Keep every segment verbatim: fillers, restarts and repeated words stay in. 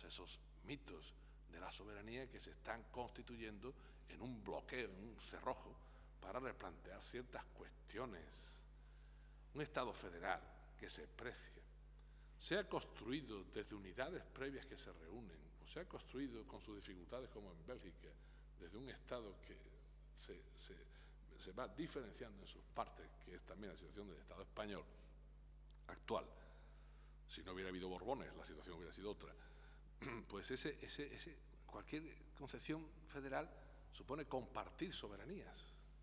esos mitos de la soberanía que se están constituyendo en un bloqueo, en un cerrojo, para replantear ciertas cuestiones. Un Estado federal que se precia, sea construido desde unidades previas que se reúnen, o sea construido con sus dificultades como en Bélgica, desde un Estado que se, se, se va diferenciando en sus partes, que es también la situación del Estado español actual. Si no hubiera habido Borbones, la situación hubiera sido otra. Pues ese, ese, ese, cualquier concepción federal supone compartir soberanías.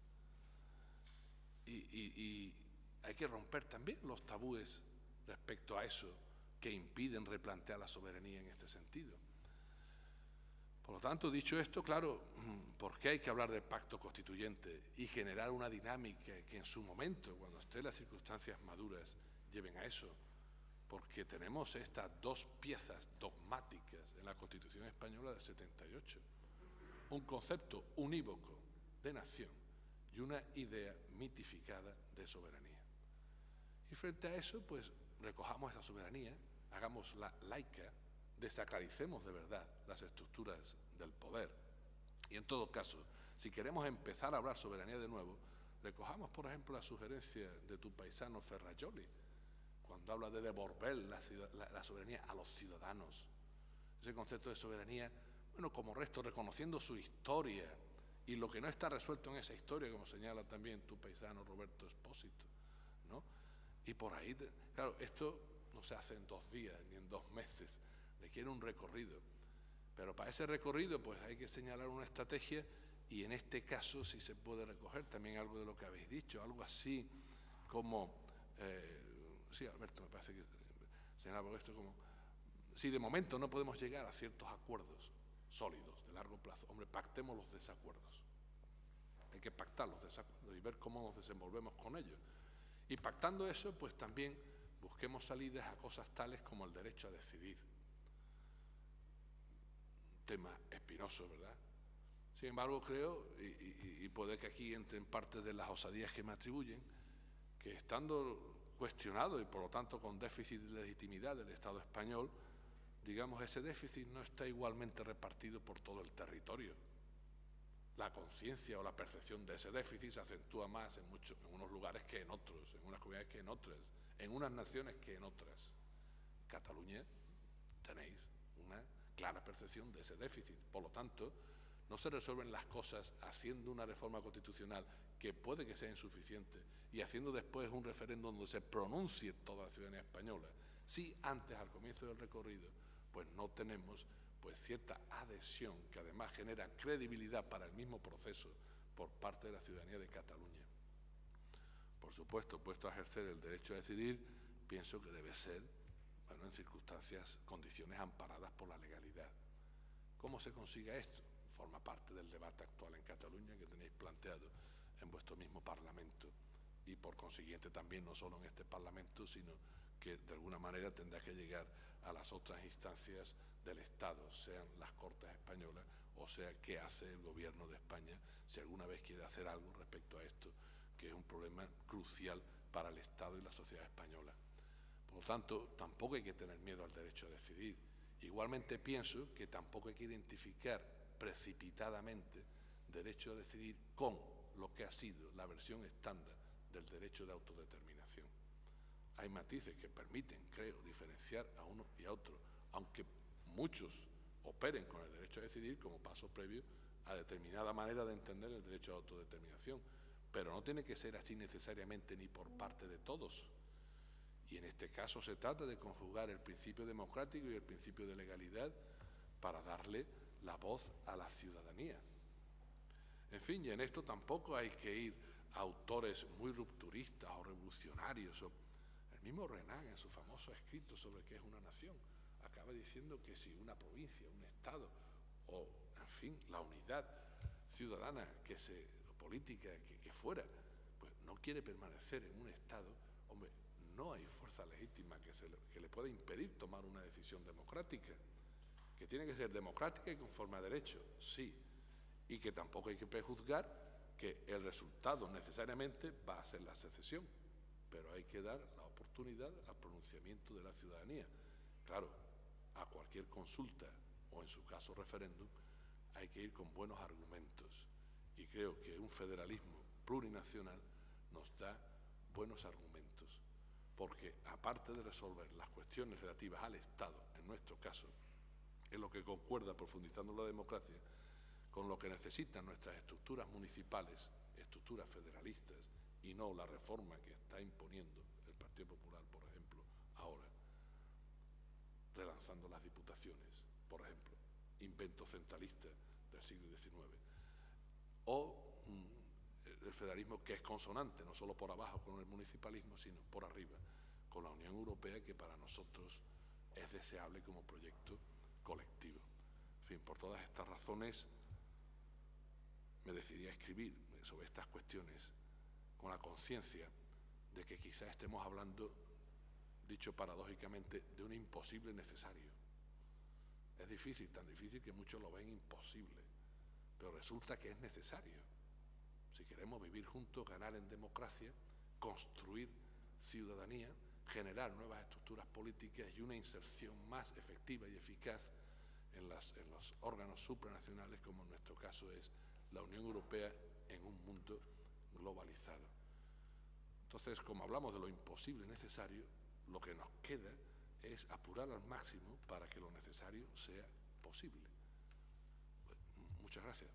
Y, y, y hay que romper también los tabúes respecto a eso que impiden replantear la soberanía en este sentido. Por lo tanto, dicho esto, claro, ¿por qué hay que hablar del pacto constituyente y generar una dinámica que en su momento, cuando estén las circunstancias maduras, lleven a eso? Porque tenemos estas dos piezas dogmáticas en la Constitución española del setenta y ocho. Un concepto unívoco de nación y una idea mitificada de soberanía. Y frente a eso, pues recojamos esa soberanía, hagámosla laica, desacralicemos de verdad las estructuras del poder. Y en todo caso, si queremos empezar a hablar soberanía de nuevo, recojamos, por ejemplo, la sugerencia de tu paisano Ferrajoli, cuando habla de devolver la, la, la soberanía a los ciudadanos. Ese concepto de soberanía, bueno, como resto, reconociendo su historia y lo que no está resuelto en esa historia, como señala también tu paisano Roberto Espósito, ¿no? Y por ahí, claro, esto no se hace en dos días ni en dos meses, requiere un recorrido. Pero para ese recorrido, pues hay que señalar una estrategia y en este caso sí se puede recoger también algo de lo que habéis dicho, algo así como... Eh, sí, Alberto, me parece que señalaba esto como... Si de momento no podemos llegar a ciertos acuerdos sólidos, de largo plazo, hombre, pactemos los desacuerdos. Hay que pactar los desacuerdos y ver cómo nos desenvolvemos con ellos. Y pactando eso, pues también busquemos salidas a cosas tales como el derecho a decidir. Un tema espinoso, ¿verdad? Sin embargo, creo, y, y, y puede que aquí entren parte de las osadías que me atribuyen, que estando cuestionado y por lo tanto con déficit de legitimidad del Estado español, digamos, ese déficit no está igualmente repartido por todo el territorio. La conciencia o la percepción de ese déficit se acentúa más en, muchos, en unos lugares que en otros, en unas comunidades que en otras, en unas naciones que en otras. En Cataluña tenéis una clara percepción de ese déficit. Por lo tanto, no se resuelven las cosas haciendo una reforma constitucional que puede que sea insuficiente y haciendo después un referéndum donde se pronuncie toda la ciudadanía española. Si antes, al comienzo del recorrido, pues no tenemos pues cierta adhesión que además genera credibilidad para el mismo proceso por parte de la ciudadanía de Cataluña. Por supuesto, puesto a ejercer el derecho a decidir, pienso que debe ser, bueno, en circunstancias, condiciones amparadas por la legalidad. ¿Cómo se consigue esto? Forma parte del debate actual en Cataluña que tenéis planteado en vuestro mismo Parlamento y por consiguiente también no solo en este Parlamento, sino que de alguna manera tendrá que llegar a las otras instancias del Estado, sean las Cortes españolas o sea qué hace el Gobierno de España si alguna vez quiere hacer algo respecto a esto, que es un problema crucial para el Estado y la sociedad española. Por lo tanto, tampoco hay que tener miedo al derecho a decidir. Igualmente pienso que tampoco hay que identificar precipitadamente derecho a decidir con lo que ha sido la versión estándar del derecho de autodeterminación. Hay matices que permiten, creo, diferenciar a uno y a otro, aunque muchos operen con el derecho a decidir como paso previo a determinada manera de entender el derecho a autodeterminación, pero no tiene que ser así necesariamente ni por parte de todos. Y en este caso se trata de conjugar el principio democrático y el principio de legalidad para darle la voz a la ciudadanía. En fin, y en esto tampoco hay que ir a autores muy rupturistas o revolucionarios. O el mismo Renan, en su famoso escrito sobre qué es una nación, acaba diciendo que si una provincia, un estado o, en fin, la unidad ciudadana que se, política que, que fuera, pues no quiere permanecer en un estado, hombre, no hay fuerza legítima que, se le, que le pueda impedir tomar una decisión democrática, que tiene que ser democrática y conforme a derecho, sí, y que tampoco hay que prejuzgar que el resultado necesariamente va a ser la secesión, pero hay que dar la oportunidad al pronunciamiento de la ciudadanía. Claro, a cualquier consulta o en su caso referéndum, hay que ir con buenos argumentos. Y creo que un federalismo plurinacional nos da buenos argumentos, porque aparte de resolver las cuestiones relativas al Estado, en nuestro caso, en lo que concuerda, profundizando en la democracia, con lo que necesitan nuestras estructuras municipales, estructuras federalistas, y no la reforma que está imponiendo el Partido Popular, por ejemplo, ahora, relanzando las diputaciones, por ejemplo, invento centralista del siglo diecinueve, o mm, el federalismo que es consonante, no solo por abajo con el municipalismo, sino por arriba, con la Unión Europea, que para nosotros es deseable como proyecto colectivo. En fin, por todas estas razones me decidí a escribir sobre estas cuestiones con la conciencia de que quizá estemos hablando, dicho paradójicamente, de un imposible necesario. Es difícil, tan difícil que muchos lo ven imposible, pero resulta que es necesario. Si queremos vivir juntos, ganar en democracia, construir ciudadanía, generar nuevas estructuras políticas y una inserción más efectiva y eficaz en, las, en los órganos supranacionales, como en nuestro caso es la Unión Europea en un mundo globalizado. Entonces, como hablamos de lo imposible necesario, lo que nos queda es apurar al máximo para que lo necesario sea posible. Muchas gracias.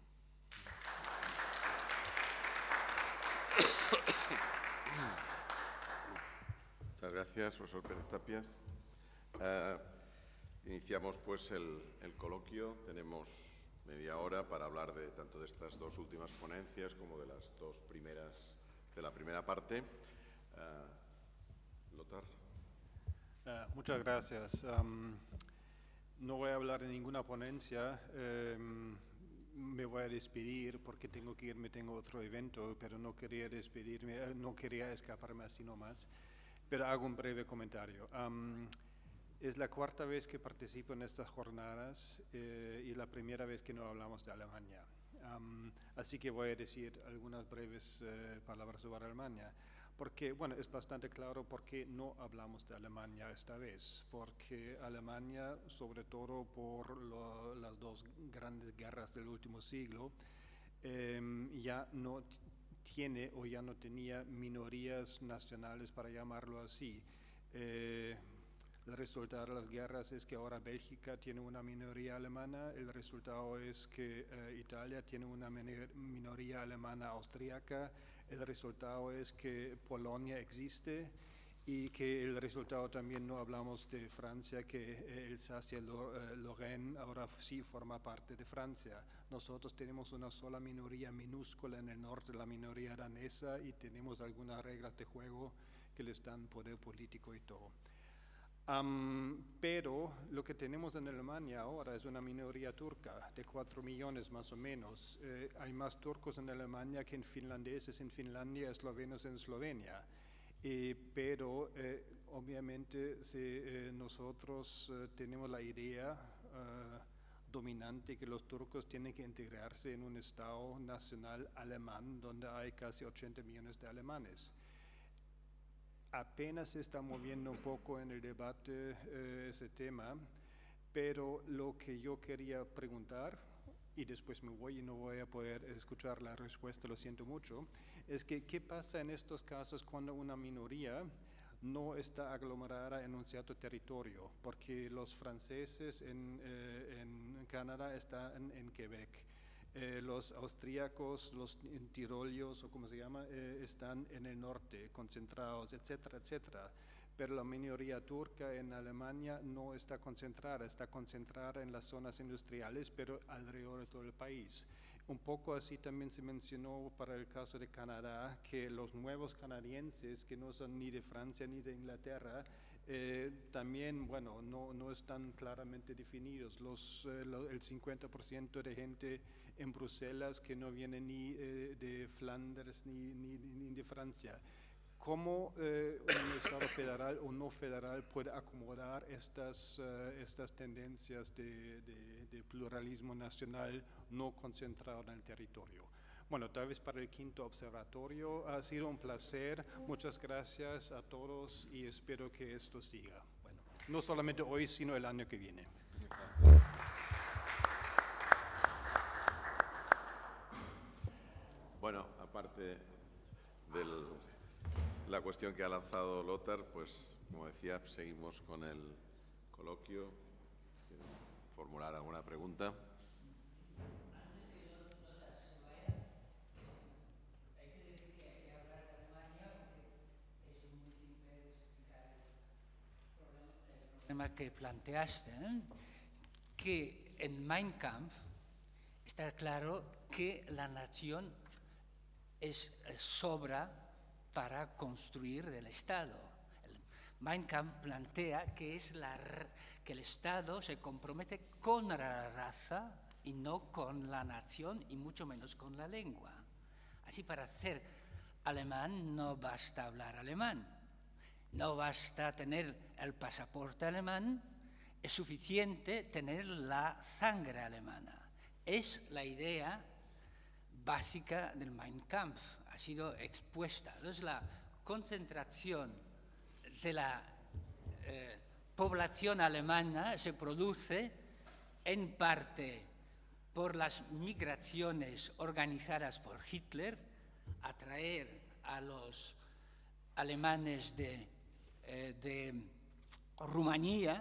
Muchas gracias, profesor Pérez Tapias. Uh, iniciamos pues el, el coloquio. Tenemos media hora para hablar de tanto de estas dos últimas ponencias como de las dos primeras, de la primera parte. Uh, Lothar. Uh, muchas gracias. Um, no voy a hablar de ninguna ponencia. Um, me voy a despedir porque tengo que irme, tengo otro evento, pero no quería despedirme, no quería escaparme así nomás. Pero hago un breve comentario. Um, es la cuarta vez que participo en estas jornadas eh, y la primera vez que no hablamos de Alemania. Um, así que voy a decir algunas breves eh, palabras sobre Alemania. Porque, bueno, es bastante claro por qué no hablamos de Alemania esta vez. Porque Alemania, sobre todo por lo, las dos grandes guerras del último siglo, eh, ya no tiene o ya no tenía minorías nacionales, para llamarlo así. Eh, el resultado de las guerras es que ahora Bélgica tiene una minoría alemana, el resultado es que eh, Italia tiene una minoría alemana austríaca, el resultado es que Polonia existe y que el resultado también no hablamos de Francia, que eh, Alsacia-Lorraine ahora sí forma parte de Francia. Nosotros tenemos una sola minoría minúscula en el norte, la minoría danesa, y tenemos algunas reglas de juego que les dan poder político y todo. Um, pero lo que tenemos en Alemania ahora es una minoría turca de cuatro millones más o menos. Eh, hay más turcos en Alemania que en finlandeses en Finlandia, eslovenos en Eslovenia. Eh, pero eh, obviamente si, eh, nosotros eh, tenemos la idea eh, dominante que los turcos tienen que integrarse en un Estado nacional alemán donde hay casi ochenta millones de alemanes. Apenas se está moviendo un poco en el debate eh, ese tema, pero lo que yo quería preguntar, y después me voy y no voy a poder escuchar la respuesta, lo siento mucho, es que qué pasa en estos casos cuando una minoría no está aglomerada en un cierto territorio, porque los franceses en, eh, en Canadá están en Quebec. Eh, los austríacos, los tirolios, o como se llama, eh, están en el norte, concentrados, etcétera, etcétera. Pero la minoría turca en Alemania no está concentrada, está concentrada en las zonas industriales, pero alrededor de todo el país. Un poco así también se mencionó para el caso de Canadá, que los nuevos canadienses, que no son ni de Francia ni de Inglaterra, Eh, también, bueno, no, no están claramente definidos. Los, eh, lo, el cincuenta por ciento de gente en Bruselas que no viene ni eh, de Flanders ni, ni, ni de Francia. ¿Cómo eh, un Estado federal o no federal puede acomodar estas, uh, estas tendencias de, de, de pluralismo nacional no concentrado en el territorio? Bueno, tal vez para el quinto observatorio ha sido un placer. Muchas gracias a todos y espero que esto siga. Bueno. no solamente hoy, sino el año que viene. Bueno, aparte de la cuestión que ha lanzado Lothar, pues, como decía, seguimos con el coloquio. ¿Formular alguna pregunta? Problema que planteaste, ¿eh? Que en Mein Kampf está claro que la nación es sobra para construir el Estado. El Mein Kampf plantea que, es la, que el Estado se compromete con la raza y no con la nación y mucho menos con la lengua. Así, para ser alemán no basta hablar alemán. No basta tener el pasaporte alemán, es suficiente tener la sangre alemana. Es la idea básica del Mein Kampf, ha sido expuesta. Entonces, la concentración de la eh, población alemana se produce en parte por las migraciones organizadas por Hitler, atraer a los alemanes de de Rumanía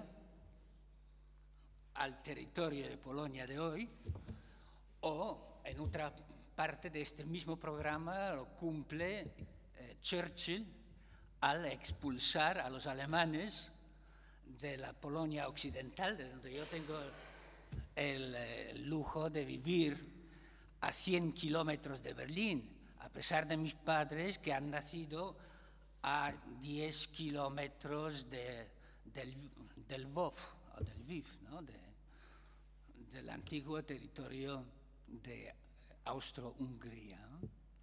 al territorio de Polonia de hoy, o en otra parte de este mismo programa lo cumple eh, Churchill al expulsar a los alemanes de la Polonia occidental, de donde yo tengo el, el lujo de vivir a cien kilómetros de Berlín, a pesar de mis padres que han nacido a diez kilómetros de, del, del Lvov, o del Lviv, ¿no? de, del antiguo territorio de Austro-Hungría. ¿no?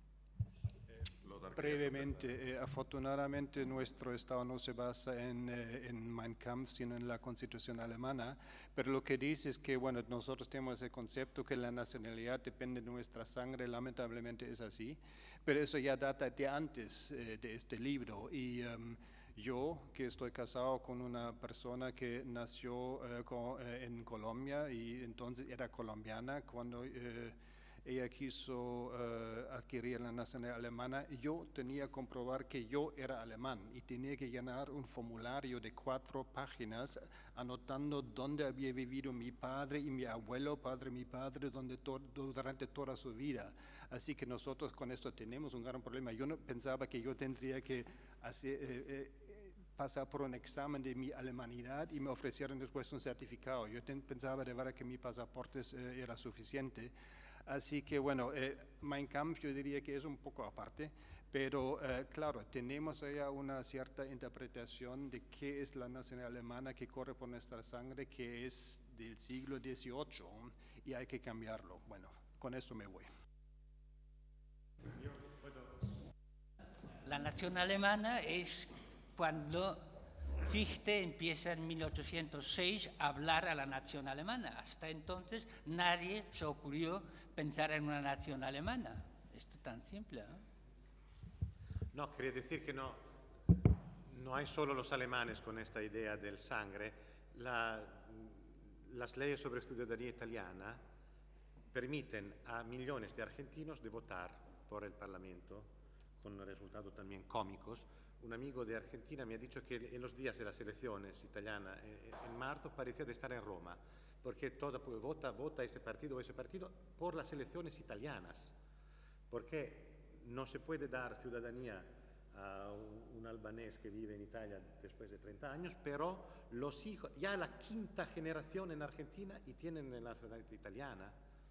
Brevemente, eh, afortunadamente nuestro Estado no se basa en, eh, en Mein Kampf, sino en la Constitución alemana, pero lo que dice es que, bueno, nosotros tenemos el concepto que la nacionalidad depende de nuestra sangre, lamentablemente es así, pero eso ya data de antes eh, de este libro, y um, yo, que estoy casado con una persona que nació eh, con, eh, en Colombia y entonces era colombiana cuando eh, ella quiso uh, adquirir la nacionalidad alemana, yo tenía que comprobar que yo era alemán y tenía que llenar un formulario de cuatro páginas anotando dónde había vivido mi padre y mi abuelo, padre y mi padre, donde to durante toda su vida. Así que nosotros con esto tenemos un gran problema. Yo no pensaba que yo tendría que hacer... Eh, eh, pasar por un examen de mi alemanidad y me ofrecieron después un certificado. Yo pensaba de verdad que mi pasaporte eh, era suficiente. Así que bueno, eh, Mein Kampf yo diría que es un poco aparte, pero eh, claro, tenemos ya una cierta interpretación de qué es la nacionalidad alemana que corre por nuestra sangre, que es del siglo dieciocho, y hay que cambiarlo. Bueno, con eso me voy. La nación alemana es cuando Fichte empieza en mil ochocientos seis a hablar a la nación alemana. Hasta entonces nadie se ocurrió pensar en una nación alemana. Esto es tan simple, ¿no? No, quería decir que no, no hay solo los alemanes con esta idea del sangre. La, las leyes sobre ciudadanía italiana permiten a millones de argentinos de votar por el Parlamento, con resultados también cómicos. Un amigo de Argentina me ha dicho que en los días de las elecciones italianas en marzo parecía de estar en Roma, porque todo pues, vota, vota ese partido o ese partido por las elecciones italianas, porque no se puede dar ciudadanía a un, un albanés que vive en Italia después de treinta años, pero los hijos, ya la quinta generación en Argentina y tienen la nacionalidad italiana.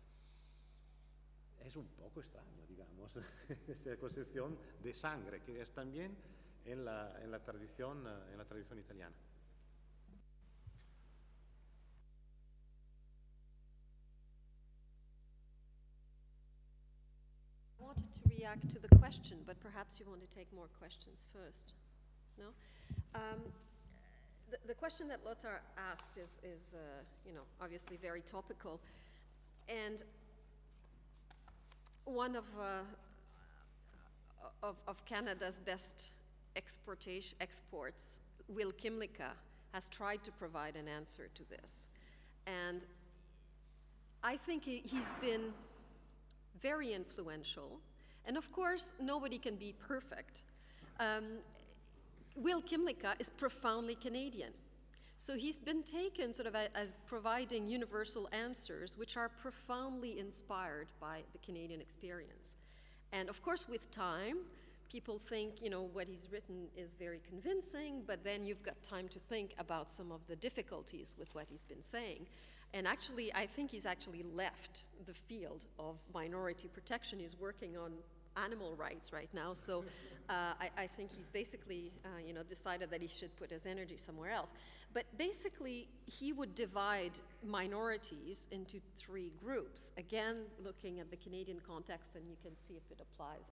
Es un poco extraño, digamos, esa concepción de sangre, que es también en la, en la, tradición, en la tradición italiana. I wanted to react to the question, but perhaps you want to take more questions first. No? Um, the, the question that Lothar asked is, is uh, you know, obviously very topical. And one of, uh, of, of Canada's best exportation, exports, Will Kimlicka, has tried to provide an answer to this. And I think he, he's been very influential. And of course, nobody can be perfect. Um, Will Kymlicka is profoundly Canadian. So he's been taken sort of a, as providing universal answers which are profoundly inspired by the Canadian experience. And of course, with time, people think, you know, what he's written is very convincing, but then you've got time to think about some of the difficulties with what he's been saying. And actually, I think he's actually left the field of minority protection. He's working on animal rights right now, so uh, I, I think he's basically, uh, you know, decided that he should put his energy somewhere else. But basically, he would divide minorities into three groups. Again, looking at the Canadian context, and you can see if it applies